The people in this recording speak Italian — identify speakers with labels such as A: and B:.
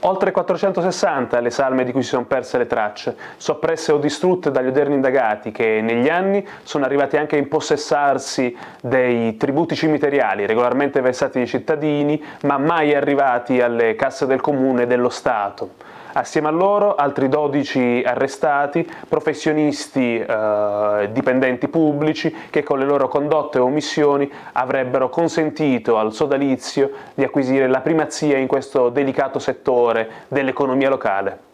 A: Oltre 460 le salme di cui si sono perse le tracce, soppresse o distrutte dagli odierni indagati che negli anni sono arrivati anche a impossessarsi dei tributi cimiteriali regolarmente versati ai cittadini, ma mai arrivati alle casse del comune e dello Stato. Assieme a loro altri 12 arrestati, professionisti dipendenti pubblici che con le loro condotte o omissioni avrebbero consentito al sodalizio di acquisire la primazia in questo delicato settore dell'economia locale.